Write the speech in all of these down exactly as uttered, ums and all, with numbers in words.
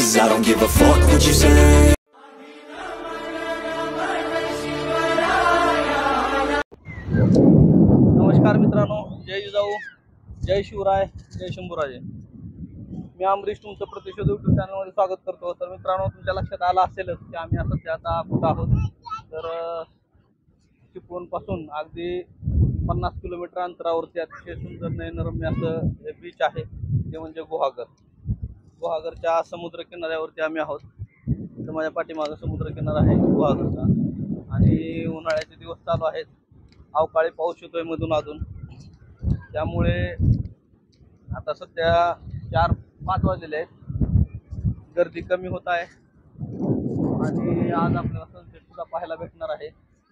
'cause I don't give a fuck what you say. नमस्कार मित्रांनो, जय जिजाऊ, जय शिवराय, जय शंभूराजे. मी अमरीश तुमचं प्रतिशोध यूट्यूब चॅनलमध्ये स्वागत करतो. तर मित्रांनो, तुमच्या लक्षात आलं असेलच की आम्ही आता आता कुठं आहोत. तर चिपळूणपासून अगदी पन्नास किलोमीटर अंतरावरती अतिशय सुंदर नयनरम्य असं हे बीच आहे, ते म्हणजे गुहागर. गुहागरच्या समुद्र किनाऱ्यावरती आम्ही आहोत. तर माझ्या पाठीमागं समुद्र किनारा आहे गुहागरचा, आणि उन्हाळ्याचे दिवस चालू आहेत. अवकाळी पाऊस येतोय मधून अधून, त्यामुळे आता सध्या चार पाच वाजलेले आहेत. गर्दी कमी होत आहे आणि आज आपल्याला सनसेट सुद्धा पाहायला भेटणार आहे.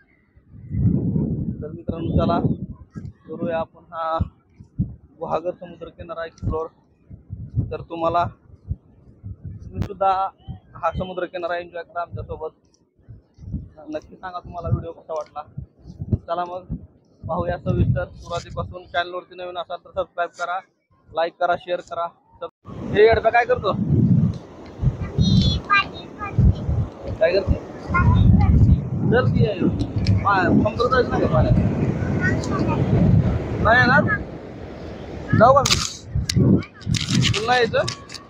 तर मित्रांनो, चला करूया आपण हा गुहागर समुद्र किनारा एक्सप्लोर. तर तुम्हाला तुम्ही सुद्धा हा समुद्र किनारा एन्जॉय करा आमच्यासोबत. नक्की सांगा तुम्हाला व्हिडिओ कसा वाटला. चला मग पाहूया सविस्तर सुरुवातीपासून. चॅनलवरती नवीन असाल तर सबस्क्राईब करा, लाईक करा, शेअर करा. हे येडबा काय करतो, काय करते चल की पंधरा जायचं नाही का पाण्यात, नाही ना जाऊ का मी, तुला नाही यायचं.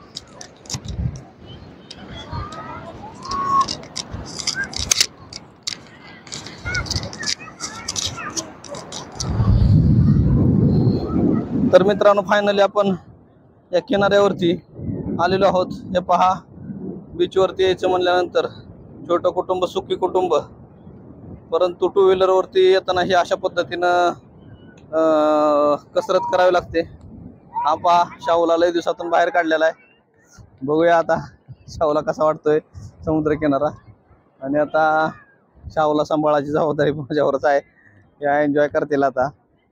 तर मित्रांनो, फायनली आपण या किनाऱ्यावरती आलेलो आहोत. हे पहा, बीचवरती यायचं म्हणल्यानंतर छोटं कुटुंब सुखी कुटुंब, परंतु टू व्हीलरवरती येताना ही अशा पद्धतीनं कसरत करावी लागते. हा पहा, शाहूला लय दिवसातून बाहेर काढलेला आहे. बघूया आता शाहूला कसा वाटतोय समुद्र किनारा. आणि आता शाहूला सांभाळायची जबाबदारी माझ्यावरच आहे. या एन्जॉय करतील आता.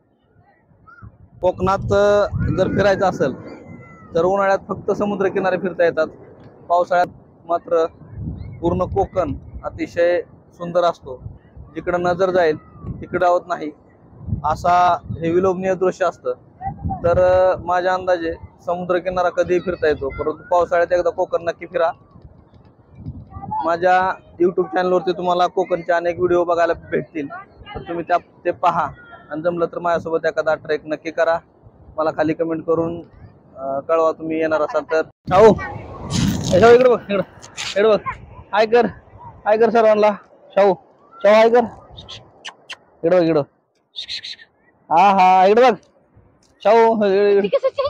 कोकणात जर फिरायचं असेल तर उन्हाळ्यात फक्त समुद्र किनारे फिरता येतात. पावसाळ्यात मात्र पूर्ण कोकण अतिशय सुंदर असतो. जिकडं नजर जाईल तिकडं आवत नाही असा हे विलोभनीय दृश्य असतं. तर माझ्या अंदाजे समुद्र किनारा कधीही फिरता येतो, परंतु पावसाळ्यात एकदा कोकण नक्की फिरा. माझ्या यूट्यूब चॅनलवरती तुम्हाला कोकणचे अनेक व्हिडिओ बघायला भेटतील. तर तुम्ही त्या ते पहा, आणि जमलं तर माझ्यासोबत एखादा ट्रेक नक्की करा. मला खाली कमेंट करून कळवा तुम्ही येणार असाल तर. शाहू शाहू इकडं बघ, इकडं इकडं बघ, हाय कर, हाय कर सर्वांना. शाहू शाहू हाय कर, इकडं बघ, इकडं हा हा इकडं बघ शाहू, इकडं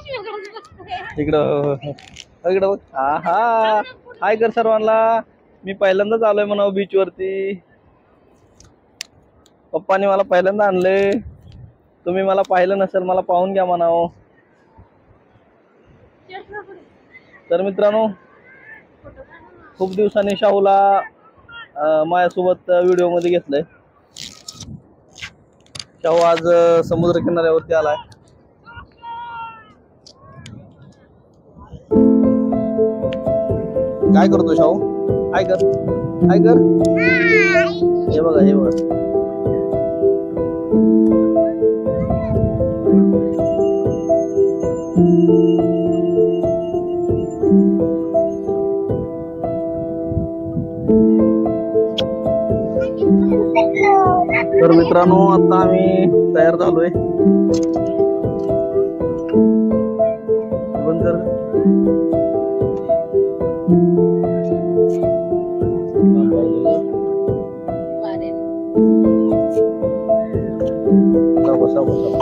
इकडं बघ, हा हा हाय कर सर्वांना. मी पहिल्यांदाच आलोय म्हणावं बीचवरती. पप्पानी मला पहिल्यांदा आणले. तुम्ही मला पाहिलं नसेल, मला पाहून घ्या म्हणावं. तर मित्रांनो, खूप दिवसांनी शाहूला माझ्यासोबत व्हिडिओ मध्ये घेतलंय. शाहू आज समुद्र किनाऱ्यावरती आलाय. काय करतो शाहू, हाय कर, हाय कर, हे बघा हे बघा. तर मित्रांनो, आता आम्ही तयार झालोय. बंद कर. बसा बसा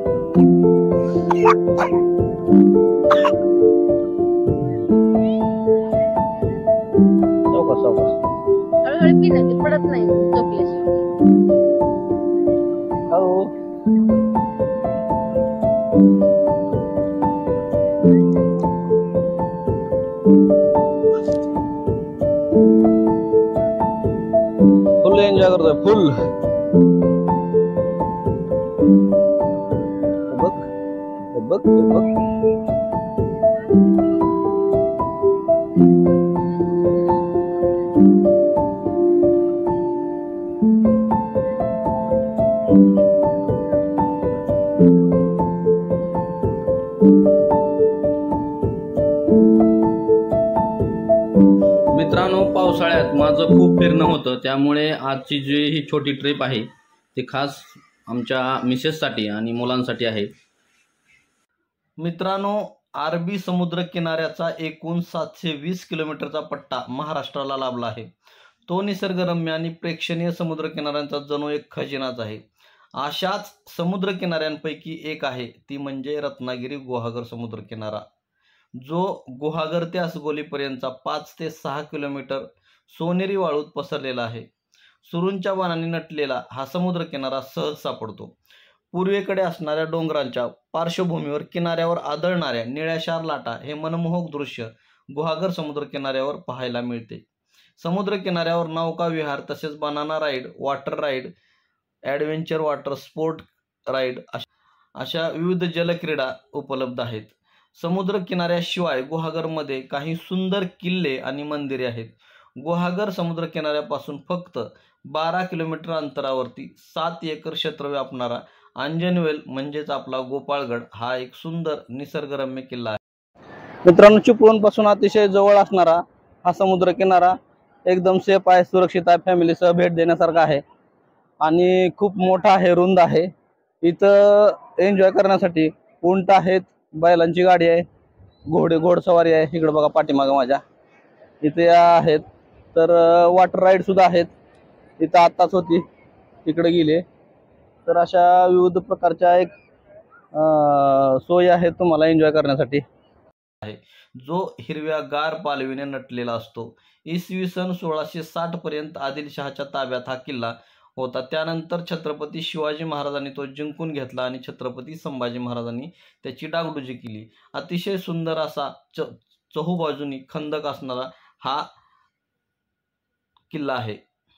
चौका चौका पडत नाही हो. फुल एन्जॉय करतोय, फुल. बघ बघ बघ, पावसाळ्यात माझं खूप फिरणं होतं, त्यामुळे आजची जी ही छोटी ट्रिप आहे ती खास आमच्या मिसेससाठी आणि मुलांसाठी आहे. मित्रांनो, अरबी समुद्र किनाऱ्याचा एकूण सातशे वीस किलोमीटरचा पट्टा महाराष्ट्राला लाभला आहे. तो निसर्गरम्य आणि प्रेक्षणीय समुद्र किनाऱ्यांचा जणू एक खजिनाच आहे. अशाच समुद्र किनाऱ्यांपैकी एक आहे ती म्हणजे रत्नागिरी गुहागर समुद्र किनारा, जो गुहागर ते असगोलीपर्यंतचा पाच ते सहा किलोमीटर सोनेरी वाळूत पसरलेला आहे. सुरूंच्या वनाने नटलेला हा समुद्र किनारा सहज सापडतो. पूर्वेकडे असणाऱ्या डोंगरांच्या पार्श्वभूमीवर किनाऱ्यावर आदळणाऱ्या निळ्याशार लाटा हे मनमोहक दृश्य गुहागर समुद्र किनाऱ्यावर पाहायला मिळते. समुद्र किनाऱ्यावर नौका विहार तसेच banana ride, water ride, adventure water sport ride अशा विविध जलक्रीडा उपलब्ध आहेत. समुद्र किनाऱ्याशिवाय गुहागरमध्ये काही सुंदर किल्ले आणि मंदिरे आहेत. गुहागर समुद्र किनाऱ्यापासून फक्त बारा किलोमीटर अंतरावरती सात एकर क्षेत्र व्यापणारा अंजनवेल म्हणजेच आपला गोपाळगड हा एक सुंदर निसर्गरम्य किल्ला आहे. मित्रांनो, चिपळूणपासून अतिशय जवळ असणारा हा समुद्र किनारा एकदम सेफ आहे, सुरक्षित आहे, फॅमिलीसह भेट देण्यासारखा आहे आणि खूप मोठा आहे, रुंद आहे. इथं एन्जॉय करण्यासाठी उंट आहेत, बैलांची गाडी आहे, घोडे घोडसवारी आहे. इकडे बघा पाठीमागं माझ्या इथे आहेत. तर वॉटर राईड सुद्धा आहेत. इथं आत्ताच होती, तिकडे गेले. तर अशा विविध प्रकारच्या एक सोयी आहेत तुम्हाला एन्जॉय करण्यासाठी. जो हिरव्यागार पालवीने नटलेला असतो. इसवी सन सोळाशे साठ पर्यंत आदिलशहाच्या ताब्यात हा किल्ला होता. त्यानंतर छत्रपती शिवाजी महाराजांनी तो जिंकून घेतला आणि छत्रपती संभाजी महाराजांनी त्याची डागडुजी केली. अतिशय सुंदर असा च चहूबाजूनी खंदक असणारा हा किल्ला आहे.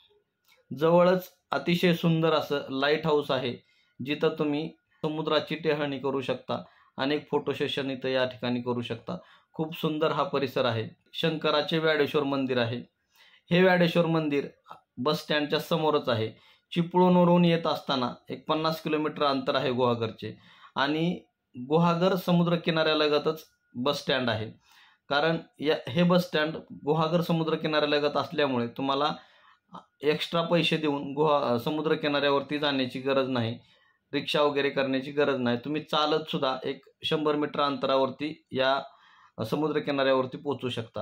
जवळच अतिशय सुंदर असं लाईट हाऊस आहे, जिथं तुम्ही समुद्राची टेहळणी करू शकता. अनेक फोटो सेशन इथं या ठिकाणी करू शकता. खूप सुंदर हा परिसर आहे. शंकराचे व्याडेश्वर मंदिर आहे. हे व्याडेश्वर मंदिर बस स्टँडच्या समोरच आहे. चिपळूणवरून येत असताना एक पन्नास किलोमीटर अंतर आहे गुहागरचे आणि गुहागर समुद्र किनाऱ्यालगतच बस स्टँड आहे. कारण या हे बस स्टँड गुहागर समुद्र किनाऱ्यालगत असल्यामुळे तुम्हाला एक्स्ट्रा पैसे देऊन गुहा समुद्र किनाऱ्यावरती जाण्याची गरज नाही, रिक्षा वगैरे करण्याची गरज नाही. तुम्ही चालत सुद्धा एक शंभर मीटर अंतरावरती या समुद्र किनाऱ्यावरती पोहोचू शकता.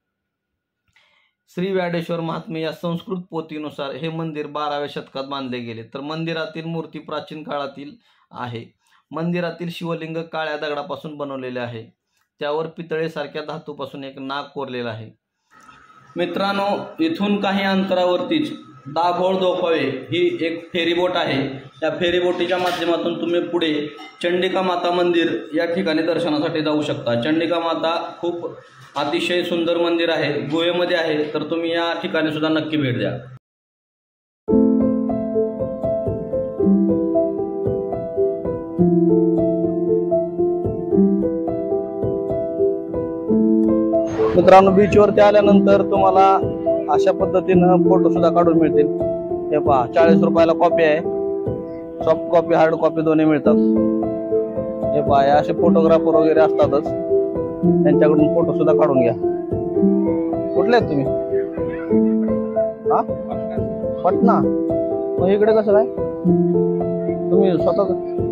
श्री व्याडेश्वर महात्म्य या संस्कृत पोथीनुसार हे मंदिर बाराव्या शतकात बांधले गेले. तर मंदिरातील मूर्ती प्राचीन काळातील आहे. मंदिरातील शिवलिंग काळ्या दगडापासून बनवलेले आहे. त्यावर पितळेसारख्या धातूपासून एक नाग कोरलेला आहे. मित्रांनो, इथून काही अंतरावरतीच दाभोळ दोफावे ही एक फेरीबोट आहे. या फेरीबोटीच्या माध्यमातून तुम्ही पुढे चंडिका माता मंदिर या ठिकाणी दर्शनासाठी जाऊ शकता. चंडिका माता खूप अतिशय सुंदर मंदिर आहे, गुहेमध्ये आहे. तर तुम्ही या ठिकाणी सुद्धा नक्की भेट द्या. मित्रांनो, बीचवरती आल्यानंतर तुम्हाला अशा पद्धतीनं फोटो सुद्धा काढून मिळतील. हे पहा, चाळीस रुपयाला कॉपी आहे. सॉफ्ट कॉपी, हार्ड कॉपी दोन्ही मिळतात. हे पहा, असे फोटोग्राफर वगैरे असतातच, त्यांच्याकडून फोटो सुद्धा काढून घ्या. कुठले आहेत तुम्ही? हा, पटना. मग इकडे कसं काय तुम्ही स्वतः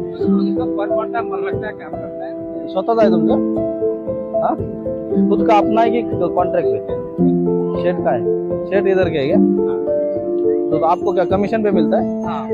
स्वतःच आहे तुमचं? हा, खुद का अपना है कि कॉन्ट्रैक्ट पे? शेड का है? शेड इधर के है क्या? तो, तो आपको क्या कमीशन पे मिलता है? हाँ.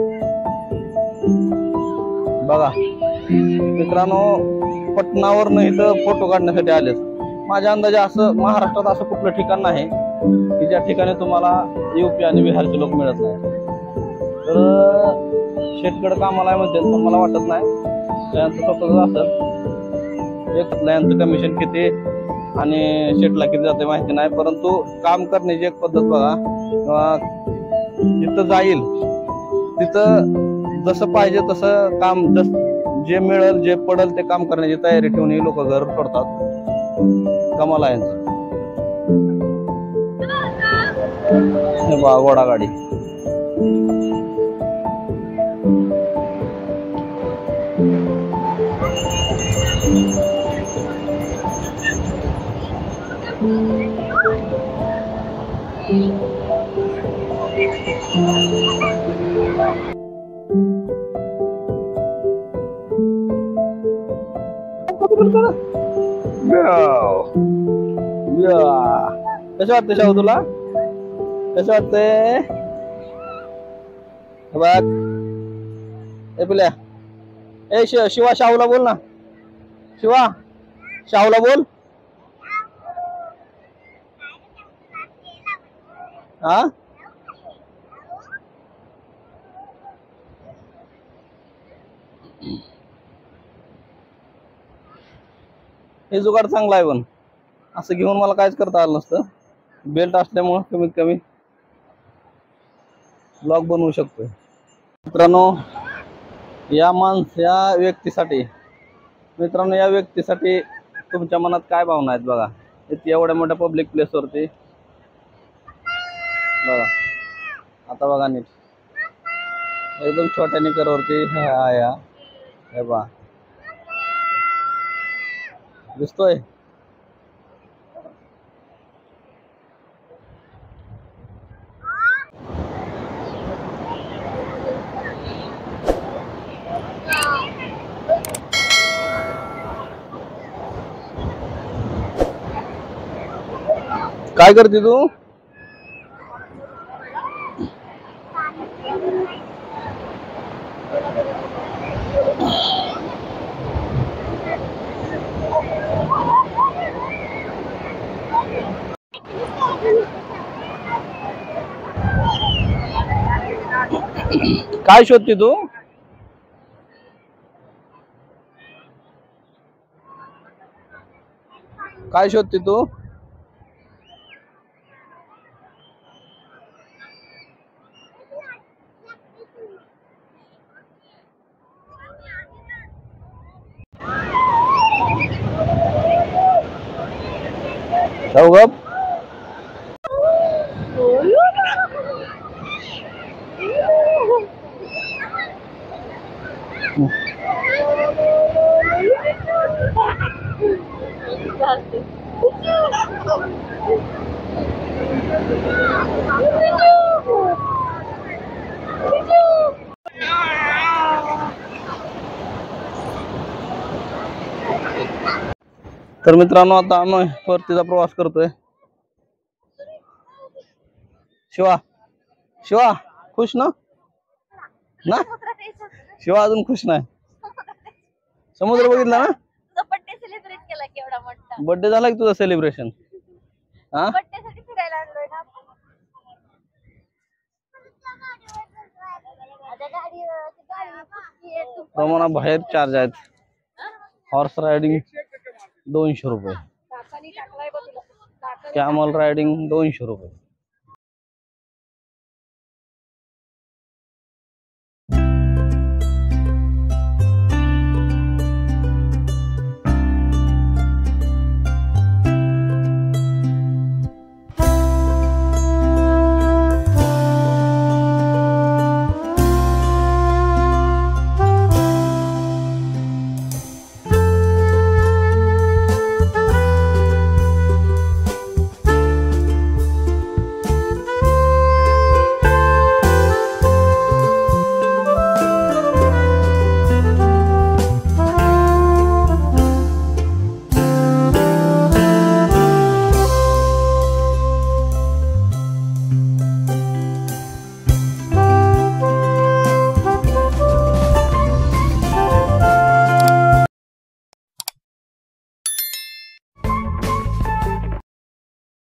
बघा मित्रांनो, पटनावरनं इथं फोटो काढण्यासाठी आलेत. माझ्या अंदाजे असं महाराष्ट्रात असं कुठलं ठिकाण नाही की ज्या ठिकाणी तुम्हाला यूपी आणि बिहारचे लोक मिळत नाही. तर शेतकड कामाला म्हणतात, पण मला वाटत नाही त्यांचं स्वतःच असेल. एक यांचं कमिशन किती आणि शेटला किती जाते माहिती नाही, परंतु काम करण्याची एक पद्धत बघा. जिथं जाईल तिथं जसं पाहिजे तसं काम, जस जे मिळेल जे पडेल ते काम करण्याची तयारी ठेवून ही लोक घर सोडतात. कमाल आहे यांचं. घोडा गाडी. कसं वाटतं शाहू तुला? कसं वाटतंय बघ? ए पिल्या, ए शिव शिवा शाहूला बोल ना. शिवा शाहूला बोल. हा हे जुगाड चांगला आहे, पण असं घेऊन मला काहीच करता आलं नसतं. बेल्ट असल्यामुळं कमीत कमी ब्लॉग बनवू शकतो. मित्रांनो, या माणस या व्यक्तीसाठी मित्रांनो या व्यक्तीसाठी तुमच्या मनात काय भावना आहेत बघा. इथे एवढ्या मोठ्या पब्लिक प्लेसवरती बघा. आता बघा नीट एकदम छोट्या निकरवरती हा या हे बघा दिसतोय. काय करते तू? काय शोधते तू? काय शोधते तू? जाऊ गप. तर मित्रांनो, आता आम्ही परतीचा प्रवास करतोय. शिवा शिवा खुश ना? ना शिवा अजून खुश नाही. समुद्र बघितला ना? बर्थडे सेलिब्रेट केला केवढा मोठा. बर्थडे झाला की तुझा सेलिब्रेशन? हा बर्थडे साठी फिरायला आणलोय ना आपण. आता गाडी गाडी प्रमाणा बाहेर चार्ज आहेत. हॉर्स रायडिंग दोनशे रुपये, कॅमल रायडिंग दोनशे रुपये.